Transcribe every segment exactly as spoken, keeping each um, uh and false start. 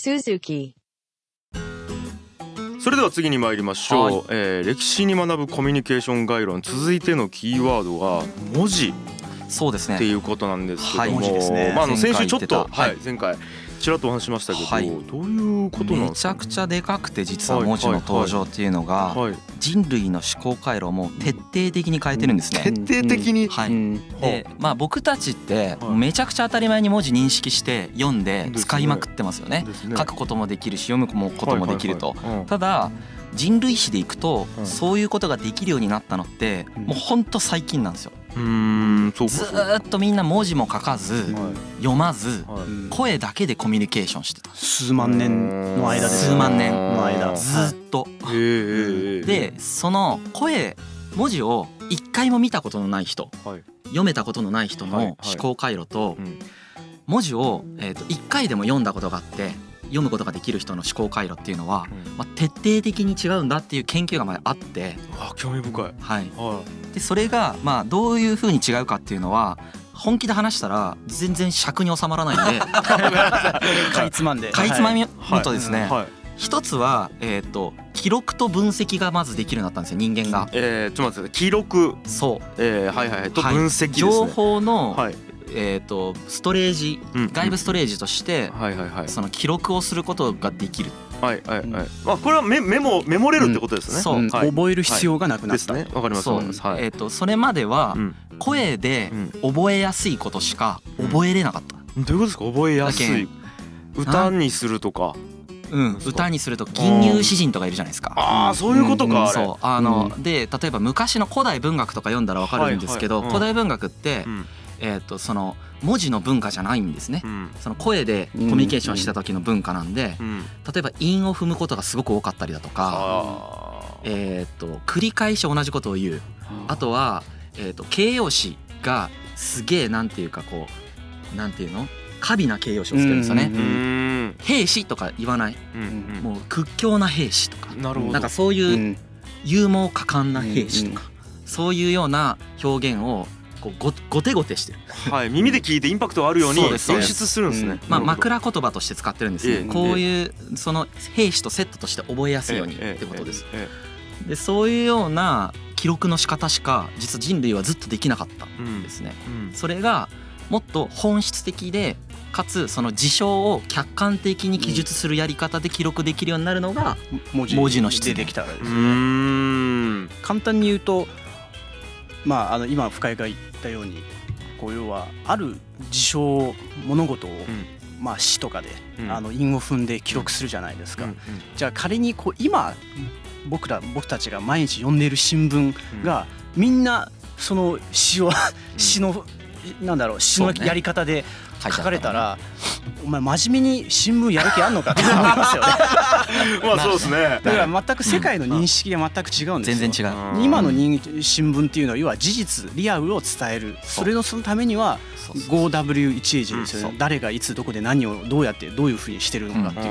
Suzuki。 それでは次に参りましょう、はい、えー、歴史に学ぶコミュニケーション概論、続いてのキーワードが文字。 そうですね。 っていうことなんですけども、 はい、文字ですね。 まあ、あの先週ちょっと、はい、前回ちらっとお話しましたけど、はい、どういうことなんですか。 めちゃくちゃでかくて、実は文字の登場っていうのが、はいはいはい、人類の思考回路をもう徹底的に変えてるんですね。 徹底的に、 はい。で、まあ僕たちってめちゃくちゃ当たり前に文字認識して読んで使いまくってますよね。書くこともできるし読むこともできると。ただ人類史でいくとそういうことができるようになったのってもうほんと最近なんですよ。 うーん、そうか。 ずーっとみんな文字も書かず読まず声だけでコミュニケーションしてた。 数万年の間です数万年の間ずーっと。でその声文字を一回も見たことのない人、読めたことのない人の思考回路と文字をえと一回でも読んだことがあって読むことができる人の思考回路っていうのは、まあ、徹底的に違うんだっていう研究がまであって、 あ、興味深い。 はい。でそれがまあどういうふうに違うかっていうのは本気で話したら全然尺に収まらないんでかいつまんでかいつまみむとですね、一つはえっと記録と分析がまずできるようになったんですよ、人間が。 えー、ちょっと待って、記録、 そう、 えー、はいはいはい、と分析ですね。 情報の、はい、えー、とストレージ、外部ストレージとしてその記録をすることができる。 はいはいはい。まあこれはメメモメモれるってことですね。 そう、 覚える必要がなくなった。 ですね。わかりますわかります。 えっとそれまでは声で覚えやすいことしか覚えれなかった。 どういうことですか、覚えやすい。歌にするとか。 うん、歌にすると吟遊詩人とかいるじゃないですか。 ああ、そういうことか。 そう、あので例えば昔の古代文学とか読んだらわかるんですけど、古代文学ってえっとその文字の文化じゃないんですね。その声でコミュニケーションした時の文化なんで、例えば韻を踏むことがすごく多かったりだとか、えっと繰り返し同じことを言う。あとはえっと形容詞がすげえなんていうかこうなんていうの華美な形容詞をつけるんですよね。兵士とか言わない、もう屈強な兵士とか、なんかそういう勇猛果敢な兵士とか、そういうような表現をこうごごてごてしてる。 はい、耳で聞いてインパクトがあるように演出するんですね。 まあ枕言葉として使ってるんですね。こういうその兵士とセットとして覚えやすいようにってことです。でそういうような記録の仕方しか実は人類はずっとできなかったんですね。それがもっと本質的でかつその事象を客観的に記述するやり方で記録できるようになるのが文字の出現できたらですね。 簡単に言うと、まああの今深井が言ったように、こう要はある事象物事をまあ詩とかであの韻を踏んで記録するじゃないですか。じゃあ仮にこう今僕ら僕たちが毎日読んでいる新聞がみんなその詩を詩のなんだろう詩のやり方で書かれたら、お前真面目に新聞やる気あんのかって思いますよね。 まあそうですね。 だから全く世界の認識が全く違うんですよ。 全然違う。 今の新聞っていうのは要は事実リアルを伝える。それのそのためには ごダブリューワンエイチ ですよね。誰がいつどこで何をどうやってどういうふうにしてるのかっていう。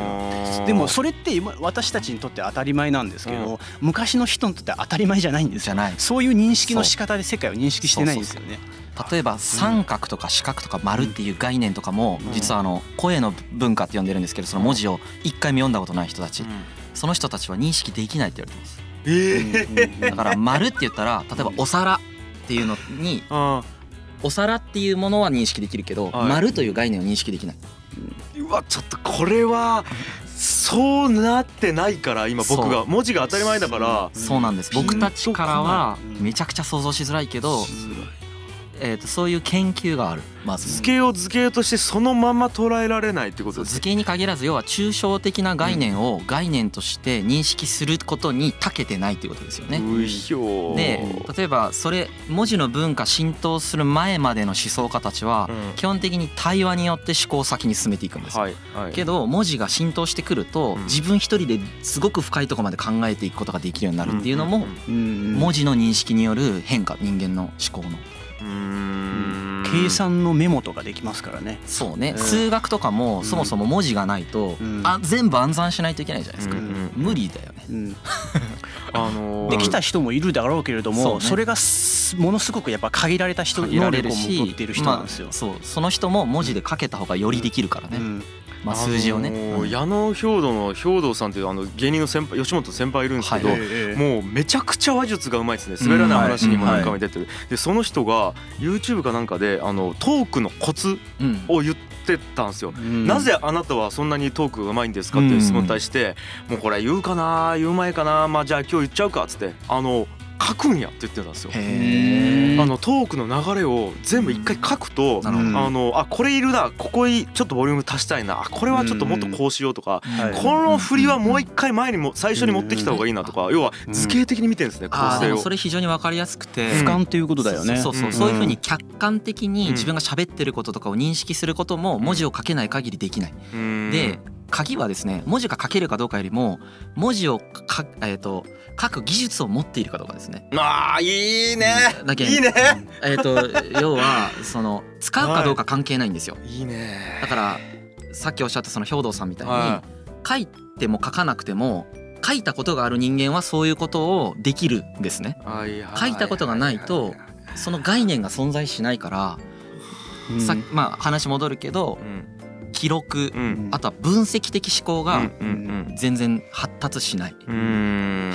でもそれって今私たちにとって当たり前なんですけど、昔の人にとっては当たり前じゃないんですよ。そういう認識の仕方で世界を認識してないんですよね。 例えば三角とか四角とか丸っていう概念とかも実はあの声の文化って呼んでるんですけど、その文字を一回も読んだことない人たち、その人たちは認識できないって言われてます。えー、だから丸って言ったら例えばお皿っていうのにお皿っていうものは認識できるけど、丸という概念を認識できない。 うわ、ちょっとこれはそうなってないから、今僕が文字が当たり前だから。 そうなんです。僕たちからはめちゃくちゃ想像しづらいけど、えー、とそういう研究がある。まず図形を図形としてそのまま捉えられないってことです。 図形に限らず要は抽象的な概念を概念として認識することに長けてないっていうことですよね。で例えばそれ文字の文化浸透する前までの思想家たちは基本的に対話によって思考を先に進めていくんですよ。けど文字が浸透してくると自分一人ですごく深いところまで考えていくことができるようになるっていうのも文字の認識による変化、人間の思考の。 計算のメモとかできますからね。 そうね、数学とかもそもそも文字がないと、うん、あ全部暗算しないといけないじゃないですか。うん、無理だよね。うん、 あのー、できた人もいるだろうけれども そ,、ね、それがものすごくやっぱ限られた人能力を持っている人なんですよ。 まあ、そうその人も文字で書けた方がよりできるからね。うん、 まあ、数字をね、 あのー、矢野兵道の兵道さんというあの芸人の先輩吉本先輩いるんですけど、はい、もうめちゃくちゃ話術がうまいですね。滑らない話にも何回も出てる。でその人が YouTube かなんかであのトークのコツを言ってたんですよ、うん、なぜあなたはそんなにトークがうまいんですかっていう質問に対して、うん、もうこれ言うかな言う前かな、まあじゃあ今日言っちゃうかっつってあの書くんやって言ってたんですよ。へあのトークの流れを全部一回書くと、うん、あのあこれいるなここにちょっとボリューム足したいなあこれはちょっともっとこうしようとか、うん、この振りはもう一回前にも最初に持ってきた方がいいなとか、要は図形的に見てるんですね、構成を。 それ非常に分かりやすくて俯瞰ということだよね。 そうそう、そういうふうに客観的に自分が喋ってることとかを認識することも文字を書けない限りできない。で鍵はですね、文字が書けるかどうかよりも文字をか、えー、と書く技術を持っているかどうかですね。 あーいいね、 だけいいね、 えー、と要はその使うかどうか関係ないんですよ。 いいね。だからさっきおっしゃったその兵道さんみたいに、はい、書いても書かなくても書いたことがある人間はそういうことをできるんですね。書いたことがないとその概念が存在しないから、うん、さまあ話戻るけど、うん記録、うん、あとは分析的思考が全然発達しない、うん、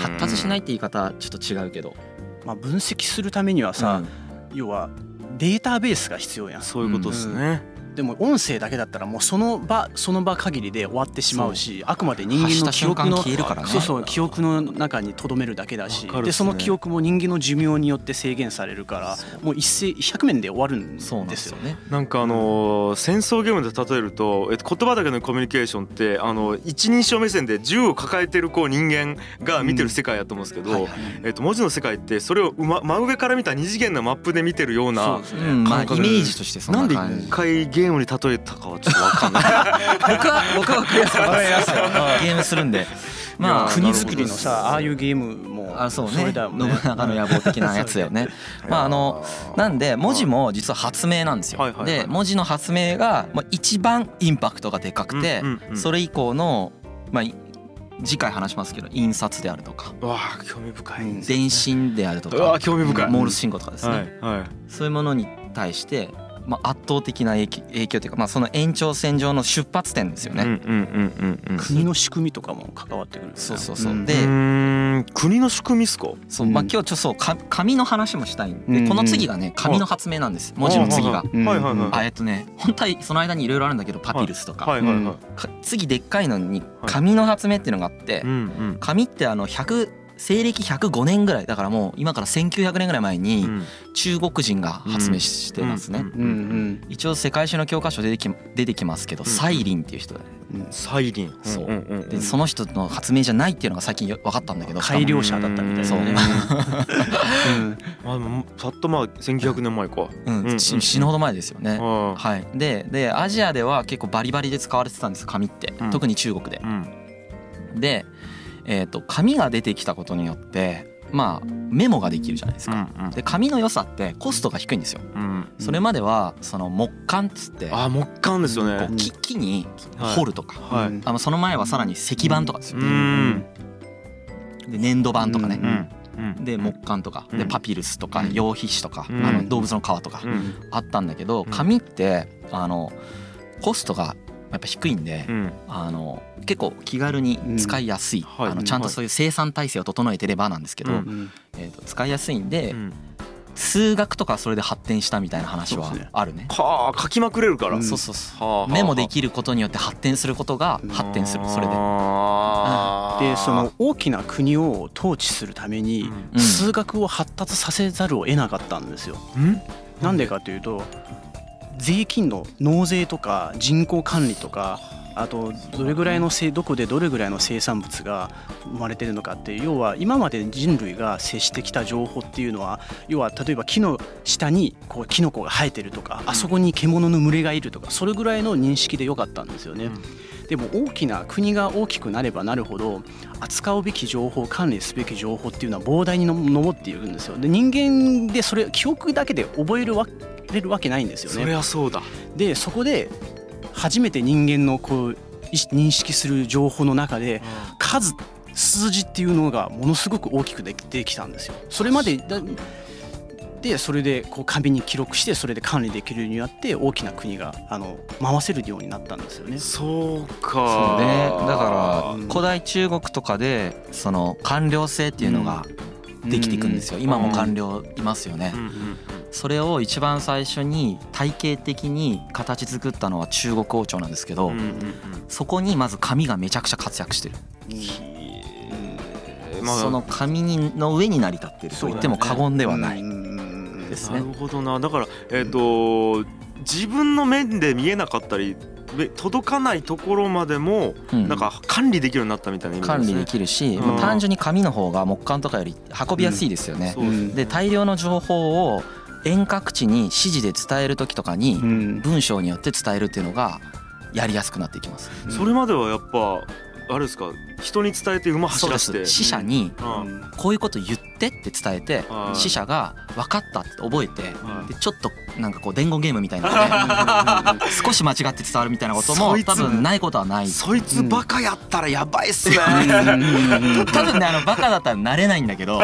発達しないって言い方ちょっと違うけど、 まあ、分析するためにはさ、うん、要はデータベースが必要やん。 そういうことですね、 うん、でも音声だけだったらもうその場その場限りで終わってしまうし、あくまで人間の記憶の消えるからね。 そうそう記憶の中に留めるだけだし、で、ね、その記憶も人間の寿命によって制限されるからもう一斉ひゃくめんで終わるんですよ。 そうなんですよね。 なんかあのー、戦争ゲームで例えると、えっと、言葉だけのコミュニケーションってあの一人称目線で銃を抱えてるこう人間が見てる世界やと思うんですけど、うんはいはいえっと、文字の世界ってそれを、ま、真上から見た二次元のマップで見てるような感覚で、イメージとしてそんな感じ。 なんで一回ゲームに例えたかはちょっと分かんない僕は僕は分かりやすかったですゲームするんで。 まあ国作りのさああいうゲームもあそうね信長の野望的なやつだよねまああのなんで文字も実は発明なんですよ。で文字の発明が一番インパクトがでかくて、それ以降のまあ次回話しますけど印刷であるとか、 わあ興味深い、 電信であるとか、 うわ興味深い、 モールス信号とかですね、そういうものに対してまあ圧倒的な影響影響というか、まあその延長線上の出発点ですよね。 国の仕組みとかも関わってくる。 そうそうそう。で国の仕組みですか。 そう、まあ今日ちょっとそう紙の話もしたいんで、この次がね紙の発明なんです。文字の次が。あえっとね本当はその間にいろいろあるんだけど、パピルスとか。次でっかいのに紙の発明っていうのがあって、紙ってあのひゃく西暦ひゃくごねんぐらいだからもう今からせんきゅうひゃくねんぐらい前に中国人が発明してますね。一応世界史の教科書出てき出てきますけど、サイリンっていう人だね。 サイリン。 そう。でその人の発明じゃないっていうのが最近分かったんだけど、 改良者だったみたいな。そう。 あでもたったまあせんきゅうひゃくねんまえか。 うん。死ぬほど前ですよね。はい。ででアジアでは結構バリバリで使われてたんです紙って、特に中国で。で。えー、と紙が出てきたことによってまあメモができるじゃないですか。うんうん、で紙の良さってコストが低いんですよ。うん、それまではその木簡っつってあ木簡ですよね。 木, 木に彫るとか、はい、あのその前はさらに石板とかですよ。うん、で粘土板とかね。うんうん、で木簡とかでパピルスとか羊皮紙とか、うん、あの動物の皮とかあったんだけど、紙ってあのコストがやっぱ低いんで、うん、あの結構気軽に使いやすい、うん、あのちゃんとそういう生産体制を整えてればなんですけど、うん、えーと使いやすいんで、うん、数学とかそれで発展したみたいな話はあるね。 はあ書きまくれるから、うん、 そうそうそう、はあ、メモできることによって発展することが発展する。それで、うん、 でその大きな国を統治するために数学を発達させざるを得なかったんですよ。うん、なんでかというと税金の納税とか人口管理とか、あとどれぐらいのどこでどれぐらいの生産物が生まれてるのかって、要は今まで人類が接してきた情報っていうのは、要は例えば木の下にこうキノコが生えてるとか、あそこに獣の群れがいるとか、それぐらいの認識でよかったんですよね。でも大きな国が大きくなればなるほど扱うべき情報、管理すべき情報っていうのは膨大に上っているんですよ。で人間でそれ記憶だけで覚えるわれるわけないんですよね。 そりゃそうだ。 でそこで初めて人間のこう認識する情報の中で数、数字っていうのがものすごく大きくできてきたんですよ。それまでだでそれでこう紙に記録してそれで管理できるようになって大きな国があの回せるようになったんですよね。 そうか。 そうね、だから古代中国とかでその官僚制っていうのができていくんですよ。今も官僚いますよね。それを一番最初に体系的に形作ったのは中国王朝なんですけど、そこにまず紙がめちゃくちゃ活躍してる。その紙の上に成り立ってると言っても過言ではないですね。 なるほどな。だからえっと自分の面で見えなかったり届かないところまでもなんか管理できるようになったみたいな意味ですね。 管理できるし、まあ単純に紙の方が木簡とかより運びやすいですよね。で大量の情報を遠隔地に指示で伝える時とかに文章によって伝えるっていうのがやりやすくなっていきます。 それまではやっぱあれですか、人に伝えて馬走らせて使者にこういうこと言ってって伝えて、使者が分かったって覚えて、でちょっとなんかこう伝言ゲームみたいなので少し間違って伝わるみたいなことも多分ないことはない。 そいつバカやったらやばいっすね。 多分ね、あのバカだったらなれないんだけど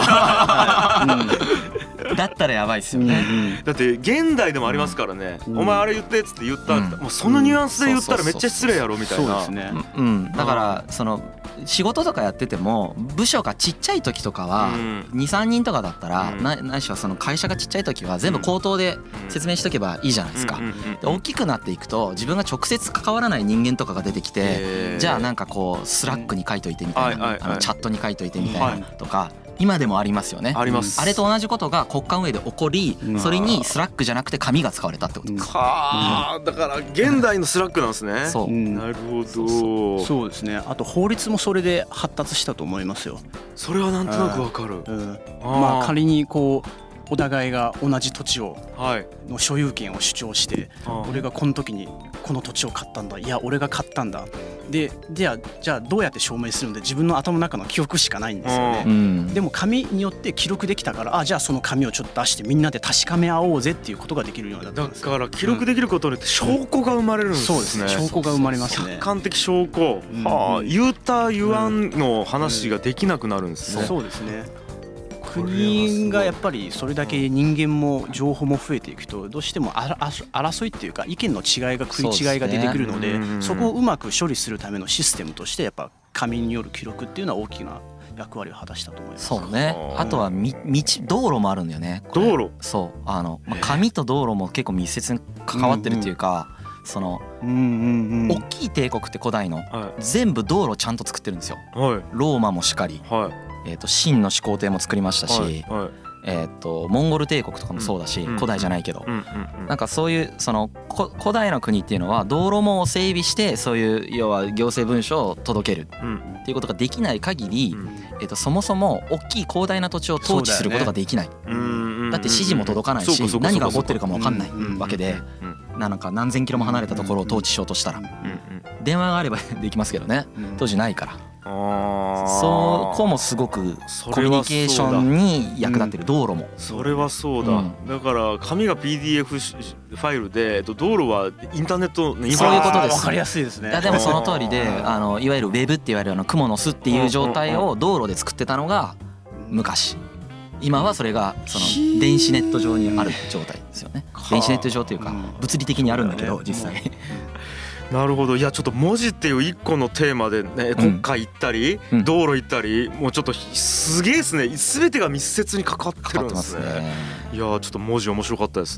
だったらやばいっすよね。 だって現代でもありますからね。お前あれ言ってっつって言った、もうそのニュアンスで言ったらめっちゃ失礼やろみたいな。 うん、だからその仕事とかやってても部署がちっちゃい時とかはにさんにんとかだったら、ないしはその会社がちっちゃい時は全部口頭で説明しとけばいいじゃないですか。で大きくなっていくと自分が直接関わらない人間とかが出てきて、じゃあなんかこうスラックに書いといてみたいな、あのチャットに書いといてみたいなとか。今でもありますよね。 あります。 あれと同じことが国家運営で起こり、それにスラックじゃなくて紙が使われたってことです。 はあ、だから現代のスラックなんですね。 そう。 なるほど。 そうですね。あと法律もそれで発達したと思いますよ。 それはなんとなくわかる。 まあ仮にこうお互いが同じ土地をの所有権を主張して、俺がこの時にこの土地を買ったんだ、いや俺が買ったんだ。でじゃあじゃあどうやって証明するので、自分の頭の中の記憶しかないんですよね、うん、でも紙によって記録できたから、あじゃあその紙をちょっと出してみんなで確かめ合おうぜっていうことができるようになったんです。 だから記録できることによって証拠が生まれるんですね、 うん、そうですね、証拠が生まれますね。 客観的証拠、うん、はあ、言うた言わんの話ができなくなるんですね、 うん、そうですね。国がやっぱりそれだけ人間も情報も増えていくと、どうしても争いっていうか意見の違いが食い違いが出てくるので、そこをうまく処理するためのシステムとしてやっぱ紙による記録っていうのは大きな役割を果たしたと思います。 そうね。あとは道道路もあるんだよね。 道路。 そうあの、まあ、紙と道路も結構密接に関わってるっていうか、その大きい帝国って古代の全部道路ちゃんと作ってるんですよ。ローマもしかり。えー、と秦の始皇帝も作りましたし、はいはい、えー、とモンゴル帝国とかもそうだし、うん、古代じゃないけど、うんうん、なんかそういうその古代の国っていうのは道路網を整備してそういう要は行政文書を届けるっていうことができない限り、うん、えー、とそもそも大きい広大な土地を統治することができない。だ, ね、だって指示も届かないし何が起こってるかも分かんないわけで、なんか何千キロも離れたところを統治しようとしたら電話があればできますけどね、当時ないから。そこもすごくコミュニケーションに役立ってる。道路もそれはそうだ、うん、だから紙が ピーディーエフ ファイルで道路はインターネットのインフラ。 そういうことです。 分かりやすいですね。 いやでもその通りで、あのいわゆるウェブって言われるような蜘蛛の巣っていう状態を道路で作ってたのが昔。今はそれがその電子ネット上にある状態ですよね。電子ネット上というか物理的にあるんだけど実際。 なるほど。いやちょっと文字っていう一個のテーマでね、国家行ったり、うん、道路行ったり、もうちょっとすげえですね。全てが密接に関わってるんですね。いやちょっと文字面白かったです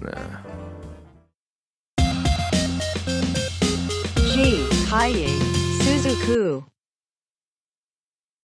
ね。G ハイエイスズク